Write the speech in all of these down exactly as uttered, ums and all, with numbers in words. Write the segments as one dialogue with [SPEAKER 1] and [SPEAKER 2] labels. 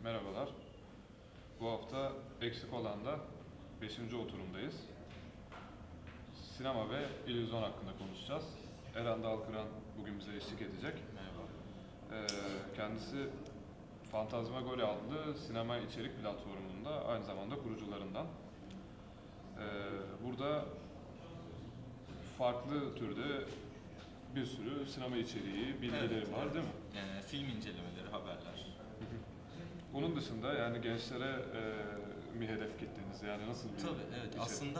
[SPEAKER 1] Merhabalar. Bu hafta eksik olan da beşinci oturumdayız. Sinema ve illüzyon hakkında konuşacağız. Eren Dalkıran bugün bize eşlik edecek.
[SPEAKER 2] Merhaba.
[SPEAKER 1] Ee, kendisi Fantasmagoria adlı sinema içerik platformunda aynı zamanda kurucularından. Ee, burada farklı türde bir sürü sinema içeriği, bilgileri
[SPEAKER 2] Evet,
[SPEAKER 1] var
[SPEAKER 2] evet.
[SPEAKER 1] değil mi?
[SPEAKER 2] Yani film incelemeleri, haberler.
[SPEAKER 1] Bunun dışında yani gençlere e, mi hedef kitleniz? Yani nasıl bir
[SPEAKER 2] Tabii evet.
[SPEAKER 1] içerik?
[SPEAKER 2] Aslında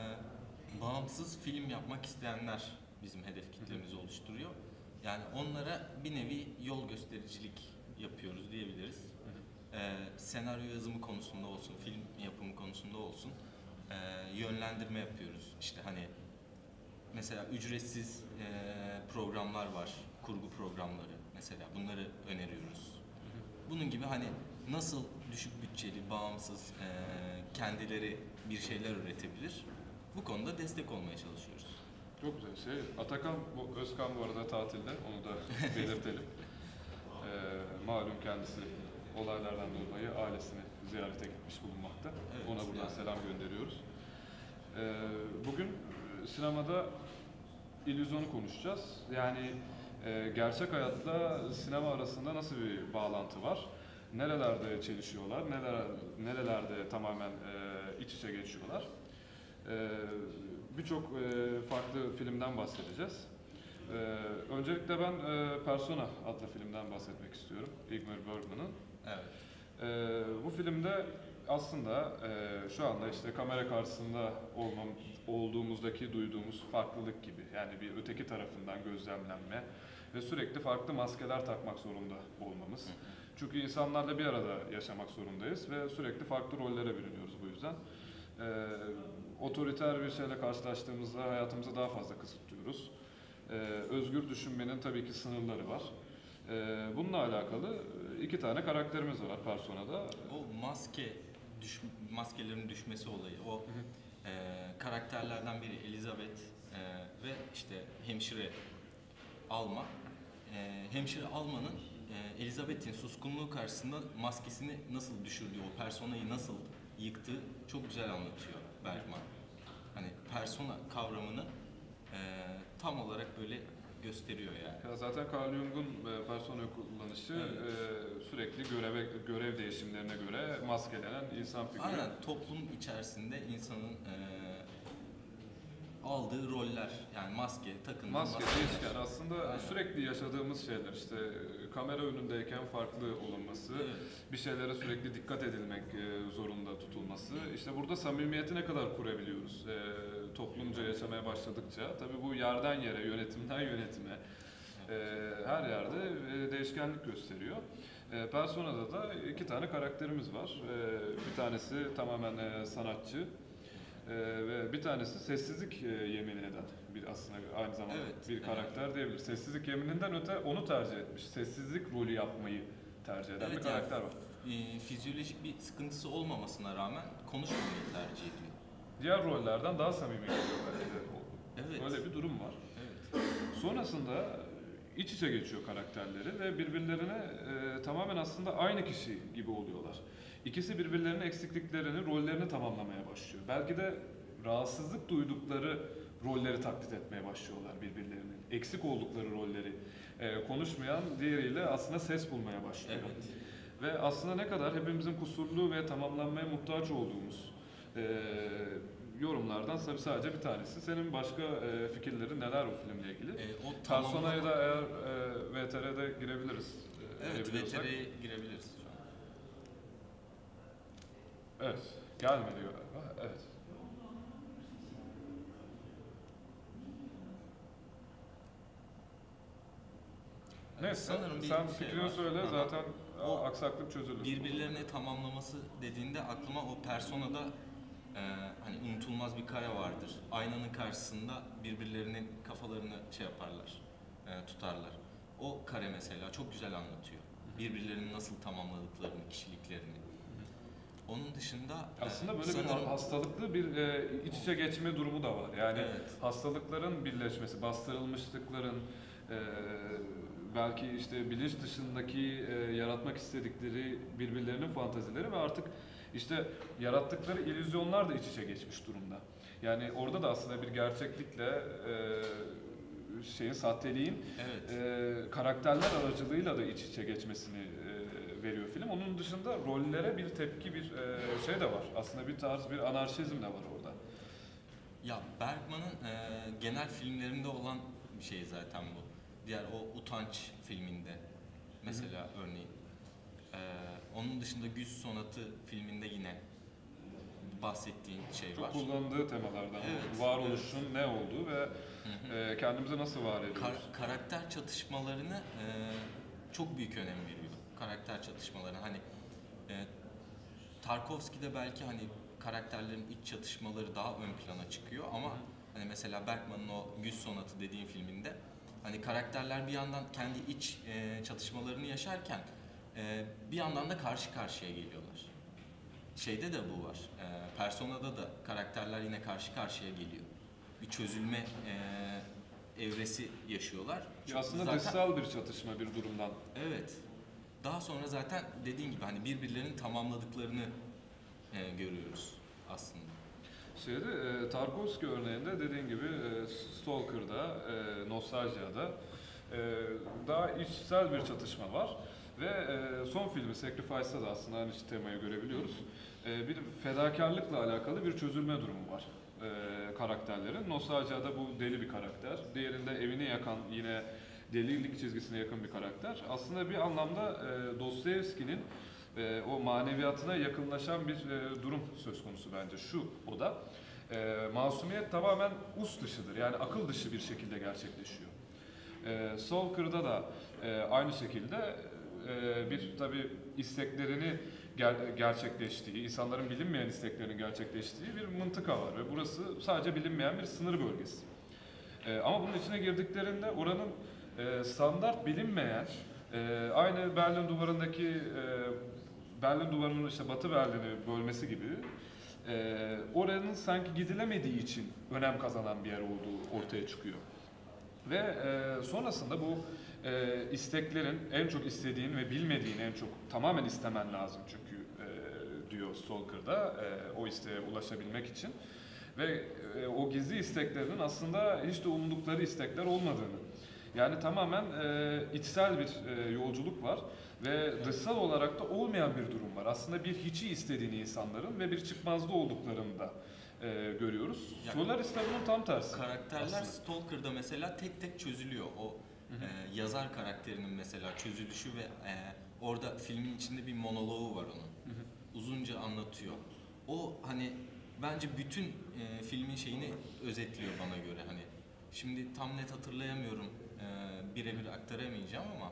[SPEAKER 2] e, bağımsız film yapmak isteyenler bizim hedef kitlemizi oluşturuyor. Yani onlara bir nevi yol göstericilik yapıyoruz diyebiliriz. E, senaryo yazımı konusunda olsun, film yapımı konusunda olsun e, yönlendirme yapıyoruz. İşte hani mesela ücretsiz e, programlar var, kurgu programları mesela bunları öneriyoruz. Bunun gibi hani nasıl düşük bütçeli, bağımsız, e, kendileri bir şeyler üretebilir, bu konuda destek olmaya çalışıyoruz.
[SPEAKER 1] Çok güzel şey. Atakan, bu Özkan bu arada tatilde, onu da belirtelim. ee, malum kendisi olaylardan dolayı ailesini ziyarete gitmiş bulunmakta.
[SPEAKER 2] Evet,
[SPEAKER 1] Ona buradan
[SPEAKER 2] yani.
[SPEAKER 1] selam gönderiyoruz. Ee, bugün sinemada illüzyonu konuşacağız. Yani e, gerçek hayatla sinema arasında nasıl bir bağlantı var? Nerelerde çelişiyorlar, neler, nerelerde tamamen e, iç içe geçiyorlar? E, Birçok e, farklı filmden bahsedeceğiz. E, öncelikle ben e, Persona adlı filmden bahsetmek istiyorum, Ingmar Bergman'ın.
[SPEAKER 2] Evet.
[SPEAKER 1] E, bu filmde aslında e, şu anda işte kamera karşısında olmam, olduğumuzdaki duyduğumuz farklılık gibi, yani bir öteki tarafından gözlemlenme ve sürekli farklı maskeler takmak zorunda olmamız.
[SPEAKER 2] Hı hı.
[SPEAKER 1] Çünkü insanlarla bir arada yaşamak zorundayız ve sürekli farklı rollere bürünüyoruz bu yüzden. E, otoriter bir şeyle karşılaştığımızda hayatımızı daha fazla kısıtlıyoruz. E, özgür düşünmenin tabii ki sınırları var. E, bununla alakalı iki tane karakterimiz var Persona'da.
[SPEAKER 2] O maske, düş, maskelerin düşmesi olayı, o e, karakterlerden biri Elizabeth e, ve işte hemşire Alma. E, hemşire Alma'nın e, Elizabeth'in suskunluğu karşısında maskesini nasıl düşürdüğü, o personayı nasıl yıktığı çok güzel anlatıyor Bergman. Hani persona kavramını e, tam olarak böyle gösteriyor yani.
[SPEAKER 1] Ya zaten Carl Jung'un e, persona kullanışı
[SPEAKER 2] Evet.
[SPEAKER 1] e, sürekli göreve, görev değişimlerine göre maskelenen insan figürü.
[SPEAKER 2] Aynen, toplum içerisinde insanın e, aldığı roller, yani maske, takındığı
[SPEAKER 1] Maske,
[SPEAKER 2] maskeler.
[SPEAKER 1] değişken aslında
[SPEAKER 2] Aynen.
[SPEAKER 1] sürekli yaşadığımız şeyler, işte e, kamera önündeyken farklı olunması,
[SPEAKER 2] Evet.
[SPEAKER 1] bir şeylere sürekli dikkat edilmek e, zorunda tutulması. İşte burada samimiyeti ne kadar kurabiliyoruz e, toplumca yaşamaya başladıkça. Tabii bu yerden yere, yönetimden yönetime e, her yerde e, değişkenlik gösteriyor. E, Persona'da da iki tane karakterimiz var. E, bir tanesi tamamen e, sanatçı. Ee, ve bir tanesi sessizlik e, yemin eden bir aslında aynı zamanda
[SPEAKER 2] Evet,
[SPEAKER 1] bir karakter
[SPEAKER 2] evet.
[SPEAKER 1] diyebilir. Sessizlik yemininden öte onu tercih etmiş. Sessizlik rolü yapmayı tercih eden bir
[SPEAKER 2] Evet,
[SPEAKER 1] karakter
[SPEAKER 2] yani,
[SPEAKER 1] var.
[SPEAKER 2] e, fizyolojik bir sıkıntısı olmamasına rağmen konuşmamayı tercih ediyor.
[SPEAKER 1] Diğer rollerden daha samimi geliyor belki de.
[SPEAKER 2] Evet.
[SPEAKER 1] Öyle bir durum var.
[SPEAKER 2] Evet.
[SPEAKER 1] Sonrasında iç içe geçiyor karakterleri ve birbirlerine e, tamamen aslında aynı kişi gibi oluyorlar. İkisi birbirlerinin eksikliklerini, rollerini tamamlamaya başlıyor. Belki de rahatsızlık duydukları rolleri taklit etmeye başlıyorlar birbirlerinin. Eksik oldukları rolleri e, konuşmayan diğeriyle aslında ses bulmaya başlıyor.
[SPEAKER 2] Evet.
[SPEAKER 1] Ve aslında ne kadar hepimizin kusurlu ve tamamlanmaya muhtaç olduğumuz e, yorumlardan tabii sadece bir tanesi. Senin başka e, fikirlerin neler o filmle ilgili?
[SPEAKER 2] E, o
[SPEAKER 1] Persona'ya
[SPEAKER 2] tamamlama-
[SPEAKER 1] da eğer e, V T R'de girebiliriz. E,
[SPEAKER 2] Evet,
[SPEAKER 1] girebiliyorsak.
[SPEAKER 2] V T R'ye girebiliriz şu an.
[SPEAKER 1] Evet, gelmedi galiba. Evet. Neyse,
[SPEAKER 2] Sanırım bir
[SPEAKER 1] sen
[SPEAKER 2] şey
[SPEAKER 1] fikrini
[SPEAKER 2] var.
[SPEAKER 1] söyle,
[SPEAKER 2] Aha.
[SPEAKER 1] zaten
[SPEAKER 2] O
[SPEAKER 1] aksaklık çözülür.
[SPEAKER 2] Birbirlerini tamamlaması dediğinde aklıma o Persona'da e, hani unutulmaz bir kare vardır. Aynanın karşısında birbirlerinin kafalarını şey yaparlar, e, tutarlar. O kare mesela çok güzel anlatıyor. Birbirlerini nasıl tamamladıklarını, kişiliklerini. Onun dışında e,
[SPEAKER 1] Aslında böyle
[SPEAKER 2] sanırım
[SPEAKER 1] bir hastalıklı bir e, iç içe geçme durumu da var. Yani
[SPEAKER 2] Evet.
[SPEAKER 1] hastalıkların birleşmesi, bastırılmışlıkların e, belki işte bilinç dışındaki e, yaratmak istedikleri birbirlerinin fantazileri ve artık işte yarattıkları illüzyonlar da iç içe geçmiş durumda. Yani orada da aslında bir gerçeklikle e, şeyin sahteliğin
[SPEAKER 2] Evet.
[SPEAKER 1] e, karakterler aracılığıyla da iç içe geçmesini e, veriyor film. Onun dışında rollere bir tepki, bir e, şey de var. Aslında bir tarz bir anarşizm de var orada.
[SPEAKER 2] Ya Bergman'ın e, genel filmlerinde olan bir şey zaten bu. Diğer o Utanç filminde mesela Hı-hı. örneğin. E, onun dışında Güz Sonatı filminde yine bahsettiğin şey
[SPEAKER 1] Çok
[SPEAKER 2] var.
[SPEAKER 1] Çok kullandığı temalardan.
[SPEAKER 2] Evet,
[SPEAKER 1] Varoluşun
[SPEAKER 2] evet.
[SPEAKER 1] ne olduğu ve e, kendimizi nasıl var ediyoruz.
[SPEAKER 2] Kar- karakter çatışmalarını e, çok büyük önem veriyor. Karakter çatışmalarına hani e, Tarkovski'de belki hani karakterlerin iç çatışmaları daha ön plana çıkıyor ama hani mesela Bergman'ın o Güz Sonatı dediğim filminde hani karakterler bir yandan kendi iç e, çatışmalarını yaşarken e, bir yandan da karşı karşıya geliyorlar. Şeyde de bu var. E, Persona'da da karakterler yine karşı karşıya geliyor. Bir çözülme e, evresi yaşıyorlar.
[SPEAKER 1] Ya aslında
[SPEAKER 2] zaten,
[SPEAKER 1] dışsal bir çatışma bir durumdan.
[SPEAKER 2] Evet. Daha sonra zaten dediğin gibi hani birbirlerinin tamamladıklarını e, görüyoruz aslında.
[SPEAKER 1] Şeyde e, Tarkovski örneğinde dediğin gibi e, Stalker'da, e, Nostaljia'da e, daha içsel bir çatışma var ve e, son filmi Sacrifice'da da aslında aynı temayı görebiliyoruz. E, bir fedakarlıkla alakalı bir çözülme durumu var e, karakterlerin. Nostaljia'da bu deli bir karakter, diğerinde evini yakan yine delilik çizgisine yakın bir karakter. Aslında bir anlamda e, Dostoyevski'nin e, o maneviyatına yakınlaşan bir e, durum söz konusu bence. Şu o da e, masumiyet tamamen us dışıdır. Yani akıl dışı bir şekilde gerçekleşiyor. E, Stalker'da da e, aynı şekilde e, bir tabi isteklerini ger- gerçekleştiği, insanların bilinmeyen isteklerinin gerçekleştiği bir mıntıka var ve burası sadece bilinmeyen bir sınır bölgesi. E, ama bunun içine girdiklerinde oranın e, standart bilinmeyen, e, aynı Berlin Duvarı'ndaki e, Berlin Duvarı'nın işte Batı Berlin'i bölmesi gibi e, oranın sanki gidilemediği için önem kazanan bir yer olduğu ortaya çıkıyor. Ve e, sonrasında bu e, isteklerin en çok istediğin ve bilmediğin en çok tamamen istemen lazım çünkü e, diyor Stalker'da e, o isteğe ulaşabilmek için. Ve e, o gizli isteklerinin aslında hiç de umdukları istekler olmadığını. Yani tamamen e, içsel bir e, yolculuk var ve dışsal olarak da olmayan bir durum var. Aslında bir hiçi istediğini insanların ve bir çıkmazda olduklarını da e, görüyoruz.
[SPEAKER 2] Yani,
[SPEAKER 1] Solaris de bunun tam tersi.
[SPEAKER 2] Karakterler
[SPEAKER 1] aslında.
[SPEAKER 2] Stalker'da mesela tek tek çözülüyor. O e, yazar karakterinin mesela çözülüşü ve e, orada filmin içinde bir monoloğu var onun. Hı hı. Uzunca anlatıyor. O hani bence bütün e, filmin şeyini özetliyor bana göre. Hani şimdi tam net hatırlayamıyorum, e, birebir aktaramayacağım ama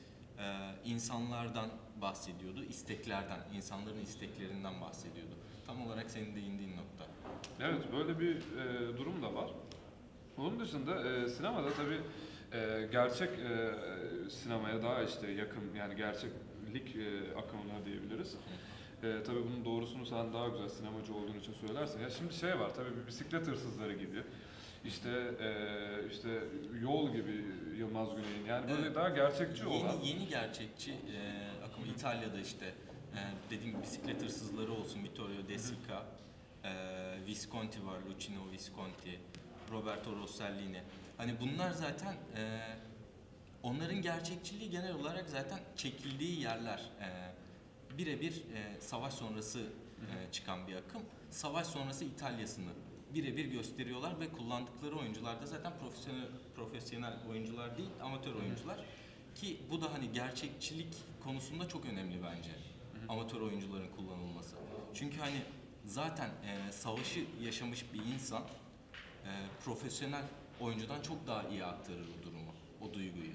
[SPEAKER 2] e, insanlardan bahsediyordu, isteklerden, insanların isteklerinden bahsediyordu. Tam olarak senin değindiğin nokta.
[SPEAKER 1] Evet, böyle bir e, durum da var. Onun dışında e, sinemada tabii e, gerçek e, sinemaya daha işte yakın, yani gerçeklik e, akımına diyebiliriz. E, tabii bunun doğrusunu sen daha güzel sinemacı olduğun için söylersin. Ya şimdi şey var tabii, bir bisiklet hırsızları gibi, işte e, işte Yol gibi Yılmaz Güney'in, yani böyle
[SPEAKER 2] Evet.
[SPEAKER 1] daha gerçekçi
[SPEAKER 2] Yeni,
[SPEAKER 1] olan.
[SPEAKER 2] Yeni gerçekçi e, akım İtalya'da işte e, dediğim gibi bisiklet hırsızları olsun, Vittorio De Sica, e, Visconti var, Luchino Visconti, Roberto Rossellini. Hani bunlar zaten e, onların gerçekçiliği genel olarak zaten çekildiği yerler. E, birebir e, savaş sonrası e, çıkan bir akım. Savaş sonrası İtalya'sını birebir gösteriyorlar ve kullandıkları oyuncular da zaten profesyonel profesyonel oyuncular değil, amatör oyuncular. Ki bu da hani gerçekçilik konusunda çok önemli bence. Amatör oyuncuların kullanılması. Çünkü hani zaten e, savaşı yaşamış bir insan e, profesyonel oyuncudan çok daha iyi aktarır o durumu, o duyguyu.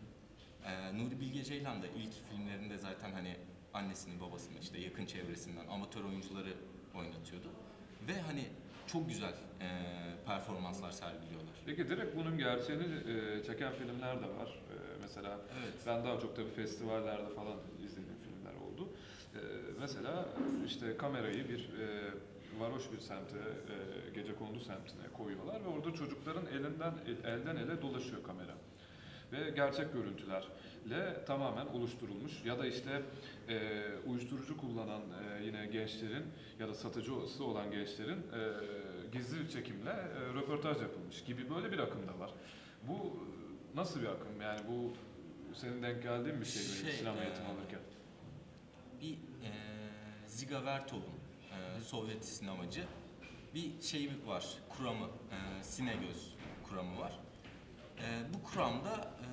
[SPEAKER 2] E, Nuri Bilge Ceylan da ilk filmlerinde zaten hani annesini, babasını, işte yakın çevresinden amatör oyuncuları oynatıyordu. Ve hani çok güzel e, performanslar sergiliyorlar.
[SPEAKER 1] Peki direkt bunun gerçeğini e, çeken filmler de var. E, mesela
[SPEAKER 2] Evet.
[SPEAKER 1] ben daha çok tabii festivallerde falan izlediğim filmler oldu. E, mesela işte kamerayı bir e, varoş bir semte, e, gecekondu semtine koyuyorlar ve orada çocukların elinden elden ele dolaşıyor kamera. ve gerçek görüntülerle tamamen oluşturulmuş ya da işte e, uyuşturucu kullanan e, yine gençlerin ya da satıcısı olan gençlerin e, gizli çekimle e, röportaj yapılmış gibi böyle bir akım da var. Bu nasıl bir akım? Yani bu senin denk geldiğin bir şey mi
[SPEAKER 2] Şey,
[SPEAKER 1] sinema
[SPEAKER 2] e,
[SPEAKER 1] eğitimi alırken?
[SPEAKER 2] Bir e, Ziga Vertov'un e, Sovyet sinemacı bir şey var, kuramı, e, Sinegöz kuramı var. E, bu kuramda e,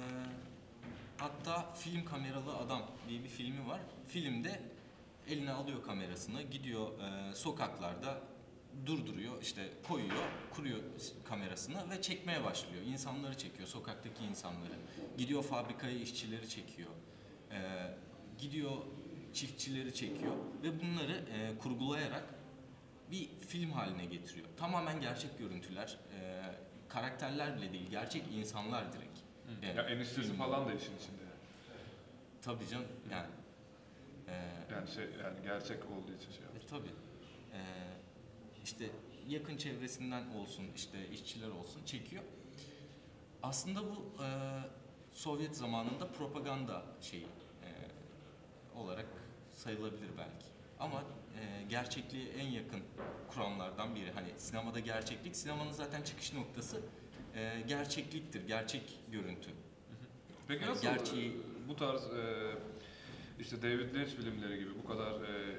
[SPEAKER 2] hatta Film Kameralı Adam diye bir filmi var. Filmde eline alıyor kamerasını, gidiyor e, sokaklarda durduruyor, işte koyuyor, kuruyor kamerasını ve çekmeye başlıyor. İnsanları çekiyor, sokaktaki insanları. Gidiyor fabrikaya işçileri çekiyor. E, gidiyor çiftçileri çekiyor ve bunları e, kurgulayarak bir film haline getiriyor. Tamamen gerçek görüntüler, e, karakterler bile değil, gerçek insanlar direkt.
[SPEAKER 1] Hı.
[SPEAKER 2] E,
[SPEAKER 1] Ya eniştesi
[SPEAKER 2] filmde.
[SPEAKER 1] falan da işin içinde.
[SPEAKER 2] Tabii canım, yani. E,
[SPEAKER 1] Yani şey yani gerçek olduğu için şey
[SPEAKER 2] e,
[SPEAKER 1] yapmış.
[SPEAKER 2] tabii. E, işte yakın çevresinden olsun, işte işçiler olsun çekiyor. Aslında bu e, Sovyet zamanında propaganda şeyi e, olarak sayılabilir belki. Ama e, gerçekliğe en yakın kuramlardan biri. Hani sinemada gerçeklik, sinemanın zaten çıkış noktası e, gerçekliktir, gerçek görüntü.
[SPEAKER 1] Peki
[SPEAKER 2] Yani
[SPEAKER 1] nasıl
[SPEAKER 2] gerçeği-
[SPEAKER 1] bu tarz e, işte David Lynch filmleri gibi bu kadar e,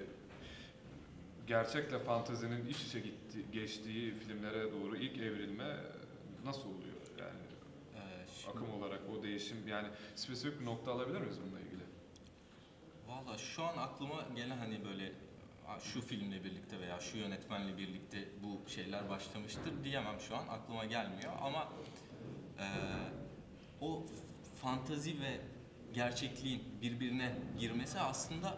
[SPEAKER 1] gerçekle fantezinin iç içe gitti, geçtiği filmlere doğru ilk evrilme nasıl oluyor? Yani
[SPEAKER 2] E, şimdi-
[SPEAKER 1] akım olarak o değişim yani spesifik bir nokta alabilir miyiz bununla ilgili?
[SPEAKER 2] Valla şu an aklıma gelen hani böyle "Aa, şu filmle birlikte veya şu yönetmenle birlikte bu şeyler başlamıştır" diyemem şu an, aklıma gelmiyor ama e, o fantazi ve gerçekliğin birbirine girmesi aslında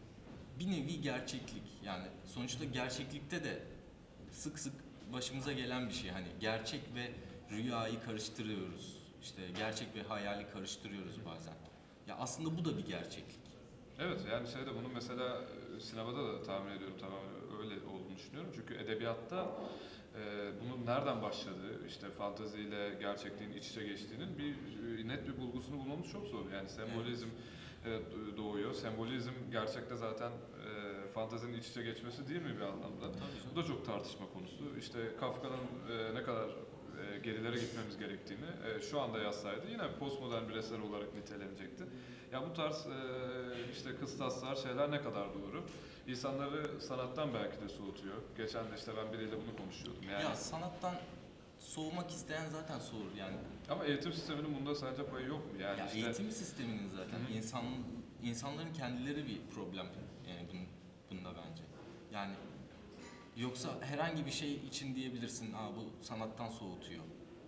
[SPEAKER 2] bir nevi gerçeklik. Yani sonuçta gerçeklikte de sık sık başımıza gelen bir şey, hani gerçek ve rüyayı karıştırıyoruz. İşte gerçek ve hayali karıştırıyoruz bazen. Ya aslında bu da bir gerçeklik.
[SPEAKER 1] Evet yani şeyde bunu mesela e, sinemada da tahmin ediyorum tamamen öyle olduğunu düşünüyorum. Çünkü edebiyatta e, bunun nereden başladığı, işte fanteziyle gerçekliğin iç içe geçtiğinin bir e, net bir bulgusunu bulmamız çok zor. Yani sembolizm e, doğuyor. Sembolizm gerçekte zaten e, fantezinin iç içe geçmesi değil mi bir anlamda?
[SPEAKER 2] Tabii
[SPEAKER 1] Bu da çok tartışma konusu. İşte Kafka'nın e, ne kadar e, gerilere gitmemiz gerektiğini e, şu anda yazsaydı yine postmodern bir eser olarak nitelenecekti. Ya bu tarz e, işte kıstaslar, şeyler ne kadar doğru? İnsanları sanattan belki de soğutuyor. Geçen de işte ben biriyle bunu konuşuyordum. Yani
[SPEAKER 2] Ya sanattan soğumak isteyen zaten soğur yani.
[SPEAKER 1] ama eğitim sisteminin bunda sence payı yok mu? Yani
[SPEAKER 2] Ya
[SPEAKER 1] işte
[SPEAKER 2] eğitim sisteminin zaten
[SPEAKER 1] Hı hı.
[SPEAKER 2] insan insanların kendileri bir problem yani bun, bunda bence. Yani yoksa herhangi bir şey için diyebilirsin, "Aa bu sanattan soğutuyor."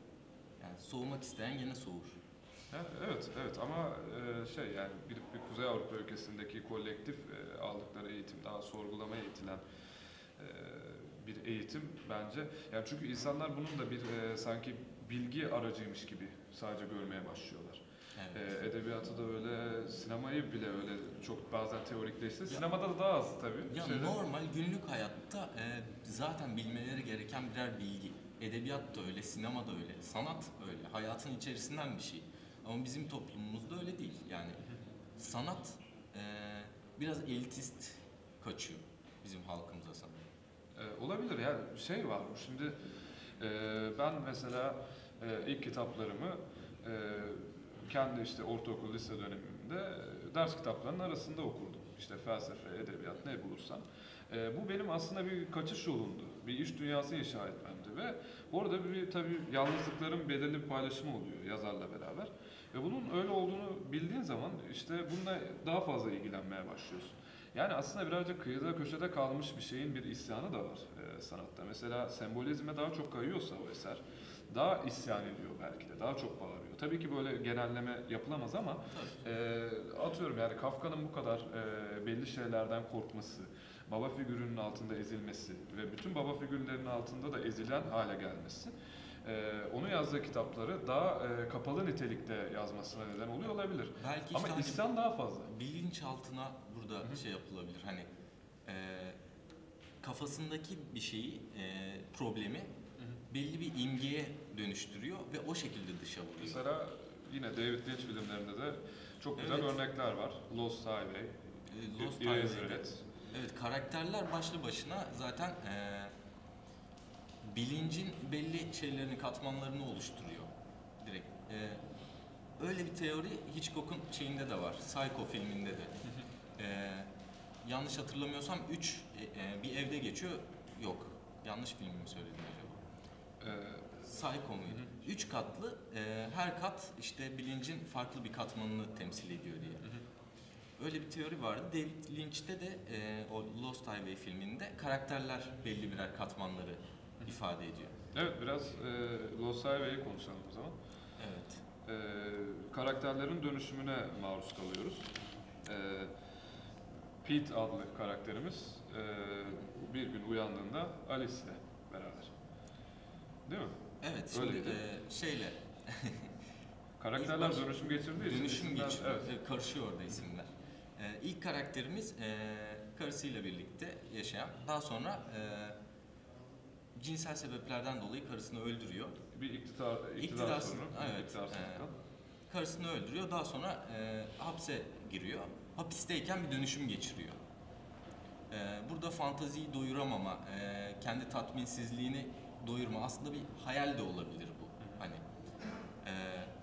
[SPEAKER 2] Yani soğumak isteyen gene soğur.
[SPEAKER 1] Ha, evet, evet ama e, şey yani bir, bir Kuzey Avrupa ülkesindeki kolektif e, aldıkları eğitim daha sorgulamaya itilen e, bir eğitim bence. Yani çünkü insanlar bunun da bir e, sanki bilgi aracıymış gibi sadece görmeye başlıyorlar.
[SPEAKER 2] Evet.
[SPEAKER 1] E, edebiyatı da öyle, sinemayı bile öyle çok bazen teorikleşti. Sinemada da daha az tabii.
[SPEAKER 2] Ya
[SPEAKER 1] Şeyde-
[SPEAKER 2] normal günlük hayatta e, zaten bilmeleri gereken birer bilgi. Edebiyat da öyle, sinema da öyle, sanat öyle. Hayatın içerisinden bir şey. Ama bizim toplumumuzda öyle değil. Yani sanat e, biraz elitist kaçıyor bizim halkımıza sanırım.
[SPEAKER 1] E, olabilir yani şey var şimdi e, ben mesela e, ilk kitaplarımı e, kendi işte ortaokul lise dönemimde e, ders kitaplarının arasında okurdum. İşte felsefe, edebiyat ne bulursam. E, bu benim aslında bir kaçış yolumdu. Bir iş dünyası inşa etmemdi ve orada bir tabii yalnızlıkların belirli bir paylaşımı oluyor yazarla beraber. Ve bunun öyle olduğunu bildiğin zaman işte bununla daha fazla ilgilenmeye başlıyorsun. Yani aslında birazcık kıyıda köşede kalmış bir şeyin bir isyanı da var e, sanatta. Mesela sembolizme daha çok kayıyorsa o eser, daha isyan ediyor belki de, daha çok bağırıyor. Tabii ki böyle genelleme yapılamaz ama
[SPEAKER 2] Tabii.
[SPEAKER 1] e, atıyorum yani Kafka'nın bu kadar e, belli şeylerden korkması, baba figürünün altında ezilmesi ve bütün baba figürlerinin altında da ezilen hale gelmesi, e, onu yazdığı kitapları daha e, kapalı nitelikte yazmasına neden oluyor olabilir.
[SPEAKER 2] Belki işte
[SPEAKER 1] Ama
[SPEAKER 2] hani
[SPEAKER 1] isyan daha fazla.
[SPEAKER 2] bilinçaltına burada
[SPEAKER 1] Hı hı.
[SPEAKER 2] şey yapılabilir. Hani e, kafasındaki bir şeyi, e, problemi belli bir imgeye dönüştürüyor ve o şekilde dışa vuruyor.
[SPEAKER 1] Mesela yine David Lynch filmlerinde de çok güzel
[SPEAKER 2] Evet.
[SPEAKER 1] örnekler var. Lost Highway,
[SPEAKER 2] E, Lost
[SPEAKER 1] Eraserhead.
[SPEAKER 2] Highway'de. Evet, karakterler başlı başına zaten e, bilincin belli şeylerini, katmanlarını oluşturuyor direkt. E, öyle bir teori Hitchcock'un şeyinde de var, Psycho filminde de. E, yanlış hatırlamıyorsam üç e, bir evde geçiyor. Yok, yanlış filmi mi söyledim acaba?
[SPEAKER 1] Ee,
[SPEAKER 2] Psycho muydu? Üç katlı, e, her kat işte bilincin farklı bir katmanını temsil ediyor diye. Öyle bir teori vardı. David Lynch'te de e, o Lost Highway filminde karakterler belli birer katmanları ifade ediyor.
[SPEAKER 1] evet, biraz e, Lost Highway'i konuşalım o zaman.
[SPEAKER 2] Evet.
[SPEAKER 1] E, karakterlerin dönüşümüne maruz kalıyoruz. E, Pete adlı karakterimiz e, bir gün uyandığında Alice ile beraber. Değil mi?
[SPEAKER 2] Evet,
[SPEAKER 1] Öyle
[SPEAKER 2] şimdi
[SPEAKER 1] değil mi?
[SPEAKER 2] e, şeyle
[SPEAKER 1] Karakterler
[SPEAKER 2] İlk baş-
[SPEAKER 1] dönüşüm geçirdiği için
[SPEAKER 2] dönüşüm
[SPEAKER 1] isimler-
[SPEAKER 2] geçiriyor,
[SPEAKER 1] evet.
[SPEAKER 2] e, karışıyor orada isimler. E, ilk karakterimiz e, karısıyla birlikte yaşayan, daha sonra e, cinsel sebeplerden dolayı karısını öldürüyor.
[SPEAKER 1] Bir iktidar, iktidar
[SPEAKER 2] İktidar-
[SPEAKER 1] sorunu,
[SPEAKER 2] evet,
[SPEAKER 1] iktidarsızlıktan.
[SPEAKER 2] Karısını öldürüyor. Daha sonra e, hapse giriyor. Hapisteyken bir dönüşüm geçiriyor. E, burada fantaziyi doyuramama, e, kendi tatminsizliğini doyurma aslında bir hayal de olabilir bu. Hani e,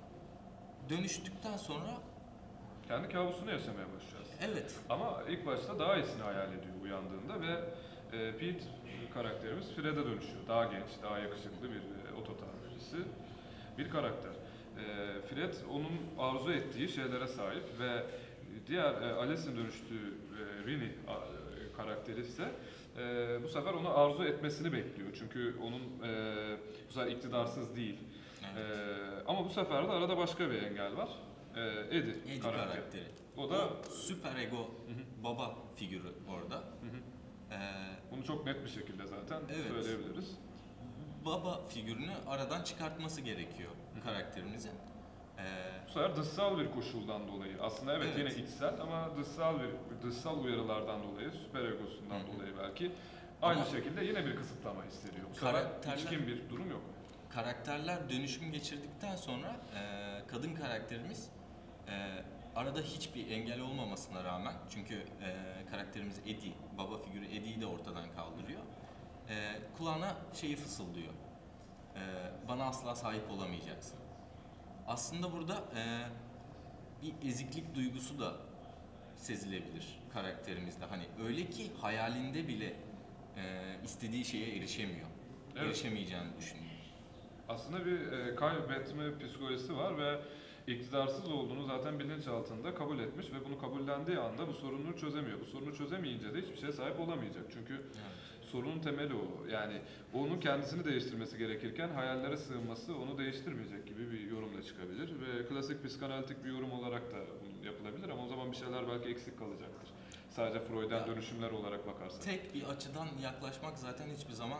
[SPEAKER 2] dönüştükten sonra
[SPEAKER 1] Kendi kabusunu yaşamaya başlıyoruz.
[SPEAKER 2] evet,
[SPEAKER 1] Ama ilk başta daha iyisini hayal ediyor uyandığında ve e, Pete karakterimiz Fred'e dönüşüyor. Daha genç, daha yakışıklı bir e, oto tamircisi bir karakter. E, Fred onun arzu ettiği şeylere sahip ve diğer e, Alice'in dönüştüğü e, Rini a, e, karakteri ise e, bu sefer onu arzu etmesini bekliyor. Çünkü onun e, bu sefer iktidarsız değil.
[SPEAKER 2] evet.
[SPEAKER 1] E, ama bu sefer de arada başka bir engel var. E, Eddie,
[SPEAKER 2] Eddie
[SPEAKER 1] karakteri.
[SPEAKER 2] karakteri.
[SPEAKER 1] O da
[SPEAKER 2] süper ego baba figürü orada.
[SPEAKER 1] Hı hı.
[SPEAKER 2] E,
[SPEAKER 1] bunu çok net bir şekilde zaten
[SPEAKER 2] Evet.
[SPEAKER 1] söyleyebiliriz.
[SPEAKER 2] baba figürünü aradan çıkartması gerekiyor karakterimizin. E,
[SPEAKER 1] Bu sefer dışsal bir koşuldan dolayı, aslında evet,
[SPEAKER 2] Evet.
[SPEAKER 1] yine içsel ama dışsal bir dışsal uyarılardan dolayı, süper egosundan
[SPEAKER 2] Hı hı.
[SPEAKER 1] dolayı belki aynı
[SPEAKER 2] Ama-
[SPEAKER 1] şekilde yine bir kısıtlama hissediyor. Bu sefer
[SPEAKER 2] Karakterler-
[SPEAKER 1] içkin bir durum yok.
[SPEAKER 2] karakterler dönüşüm geçirdikten sonra e, kadın karakterimiz e, arada hiçbir engel olmamasına rağmen, çünkü e, karakterimiz Eddie, baba figürü Eddie'yi de ortadan kaldırıyor. E, kulağına şeyi fısıldıyor. E, bana asla sahip olamayacaksın. Aslında burada e, bir eziklik duygusu da sezilebilir karakterimizde. Hani öyle ki hayalinde bile e, istediği şeye erişemiyor.
[SPEAKER 1] Evet.
[SPEAKER 2] Erişemeyeceğini düşünüyor.
[SPEAKER 1] Aslında bir e, kaybetme psikolojisi var ve iktidarsız olduğunu zaten bilinçaltında kabul etmiş ve bunu kabullendiği anda bu sorunu çözemiyor. Bu sorunu çözemeyince de hiçbir şeye sahip olamayacak. Çünkü
[SPEAKER 2] Evet.
[SPEAKER 1] sorunun temeli o. Yani onun kendisini değiştirmesi gerekirken hayallere sığınması onu değiştirmeyecek gibi bir yorumla çıkabilir. Ve klasik psikanalitik bir yorum olarak da bunun yapılabilir ama o zaman bir şeyler belki eksik kalacaktır. Sadece Freud'den
[SPEAKER 2] Ya,
[SPEAKER 1] dönüşümler olarak bakarsak.
[SPEAKER 2] Tek bir açıdan yaklaşmak zaten hiçbir zaman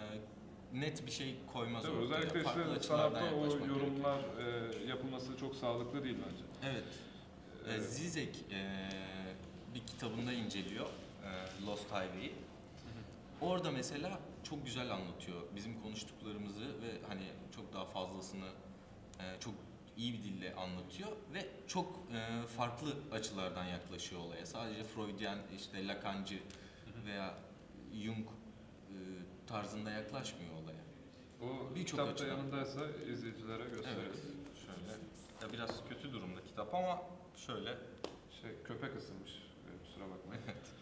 [SPEAKER 2] e, net bir şey koymaz
[SPEAKER 1] Tabii,
[SPEAKER 2] ortaya.
[SPEAKER 1] özellikle
[SPEAKER 2] Farklı
[SPEAKER 1] işte
[SPEAKER 2] açılardan
[SPEAKER 1] sanatta o
[SPEAKER 2] yaklaşmak
[SPEAKER 1] yorumlar e, yapılması çok sağlıklı değil bence.
[SPEAKER 2] Evet. E,
[SPEAKER 1] Evet.
[SPEAKER 2] Zizek e, bir kitabında inceliyor e, Lost Highway'i. Orada mesela çok güzel anlatıyor bizim konuştuklarımızı ve hani çok daha fazlasını e, çok iyi bir dille anlatıyor ve çok e, farklı açılardan yaklaşıyor olaya. Sadece Freudian, işte Lacancı veya Jung e, tarzında yaklaşmıyor olaya.
[SPEAKER 1] O
[SPEAKER 2] Birçok
[SPEAKER 1] kitapta
[SPEAKER 2] açıdan.
[SPEAKER 1] yanındaysa izleyicilere gösterelim.
[SPEAKER 2] Evet. Şöyle. Ya biraz kötü durumda kitap ama şöyle.
[SPEAKER 1] Şey, köpek ısırmış. e, Kusura bakmayın.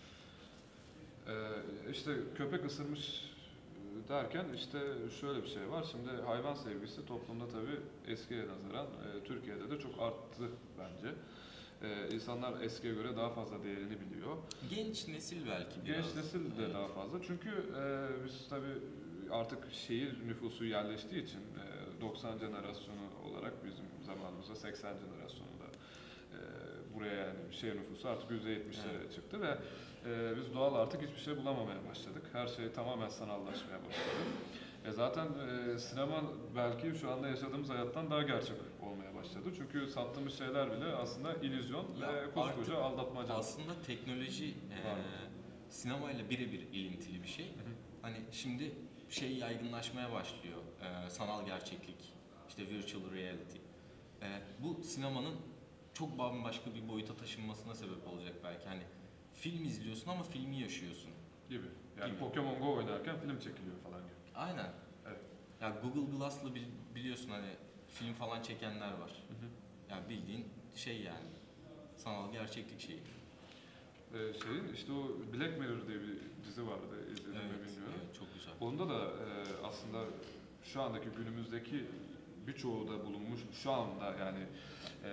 [SPEAKER 1] Ee, işte köpek ısırmış e, derken işte şöyle bir şey var. Şimdi hayvan sevgisi toplumda tabii eskiye nazaran e, Türkiye'de de çok arttı bence. E, insanlar eskiye göre daha fazla değerini biliyor.
[SPEAKER 2] Genç nesil belki biraz.
[SPEAKER 1] Genç nesil de
[SPEAKER 2] Evet.
[SPEAKER 1] daha fazla. Çünkü e, biz tabii artık şehir nüfusu yerleştiği için e, doksan jenerasyonu olarak bizim zamanımızda seksen jenerasyonu da e, buraya, yani şehir nüfusu artık yüzde yetmişlere
[SPEAKER 2] Evet.
[SPEAKER 1] çıktı ve e, biz doğal artık hiçbir şey bulamamaya başladık. Her şey tamamen sanallaşmaya başladı. E, zaten e, sinema belki şu anda yaşadığımız hayattan daha gerçek olmaya başladı. Çünkü sattığımız şeyler bile aslında illüzyon
[SPEAKER 2] Ya
[SPEAKER 1] ve koskoca
[SPEAKER 2] artık
[SPEAKER 1] aldatmaca.
[SPEAKER 2] Aslında teknoloji e,
[SPEAKER 1] Var.
[SPEAKER 2] sinemayla birebir ilintili bir şey.
[SPEAKER 1] Hı hı.
[SPEAKER 2] Hani şimdi şey yaygınlaşmaya başlıyor. E, sanal gerçeklik, işte virtual reality. E, Ee, bu sinemanın çok bambaşka bir boyuta taşınmasına sebep olacak belki. Hani film izliyorsun ama filmi yaşıyorsun.
[SPEAKER 1] Gibi. Yani
[SPEAKER 2] Gibi.
[SPEAKER 1] Pokemon Go oynarken film çekiliyor falan gibi.
[SPEAKER 2] Aynen.
[SPEAKER 1] Evet.
[SPEAKER 2] Ya Google Glass'la bil- biliyorsun hani film falan çekenler var.
[SPEAKER 1] Hı hı.
[SPEAKER 2] Yani bildiğin şey yani. Sanal gerçeklik şeyi.
[SPEAKER 1] Ee, şeyin işte o Black Mirror diye bir dizi vardı, izledim mi
[SPEAKER 2] Evet,
[SPEAKER 1] bilmiyorum.
[SPEAKER 2] evet çok güzel.
[SPEAKER 1] Onda da e, aslında şu andaki günümüzdeki birçoğu da bulunmuş, şu anda yani e,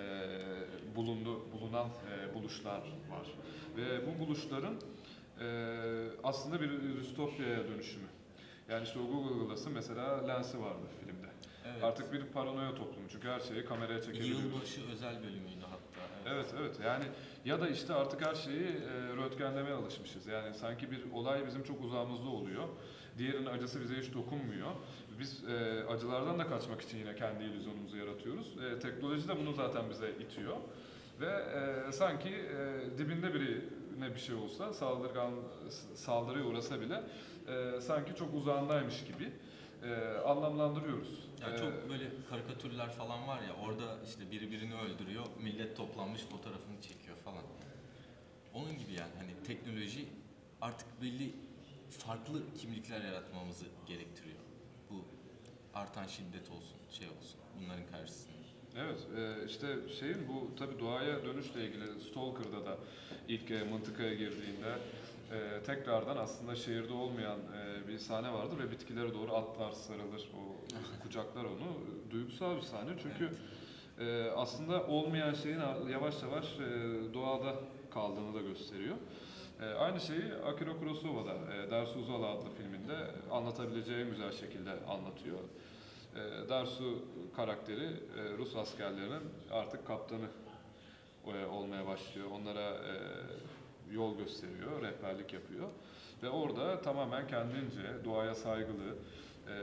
[SPEAKER 1] bulundu bulunan e, buluşlar var ve bu buluşların e, aslında bir distopyaya dönüşümü. Yani işte o Google Glass'ın mesela lensi vardı filmde.
[SPEAKER 2] Evet.
[SPEAKER 1] Artık bir paranoya toplumu çünkü her şeyi kameraya çekebiliyoruz.
[SPEAKER 2] Yılbaşı özel bölümüydü hatta.
[SPEAKER 1] Evet evet yani ya da işte artık her şeyi e, röntgenlemeye alışmışız. Yani sanki bir olay bizim çok uzağımızda oluyor. Diğerinin acısı bize hiç dokunmuyor. Biz e, acılardan da kaçmak için yine kendi illüzyonumuzu yaratıyoruz. E, teknoloji de bunu zaten bize itiyor. Ve e, sanki e, dibinde birine bir şey olsa, saldırgan saldırıya uğrasa bile e, sanki çok uzağındaymış gibi e, anlamlandırıyoruz.
[SPEAKER 2] Ya
[SPEAKER 1] E,
[SPEAKER 2] çok böyle karikatürler falan var ya orada işte biri birini öldürüyor, millet toplanmış fotoğrafını çekiyor falan. Onun gibi yani hani teknoloji artık belli farklı kimlikler yaratmamızı gerektiriyor. Bu artan şiddet olsun, şey olsun bunların karşısında.
[SPEAKER 1] Evet, e, işte şeyin bu tabii doğaya dönüşle ilgili Stalker'da da ilk e, mıntıkaya girdiğinde e, tekrardan aslında şehirde olmayan e, bir sahne vardır ve bitkilere doğru atlar, sarılır, o kucaklar onu. Duygusal bir sahne çünkü e, aslında olmayan şeyin yavaş yavaş e, doğada kaldığını da gösteriyor. E, aynı şeyi Akira Kurosawa da e, Dersu Uzala adlı filminde anlatabileceği en güzel şekilde anlatıyor. E, Dersu karakteri e, Rus askerlerinin artık kaptanı e, olmaya başlıyor. Onlara e, yol gösteriyor, rehberlik yapıyor. Ve orada tamamen kendince doğaya saygılı, e,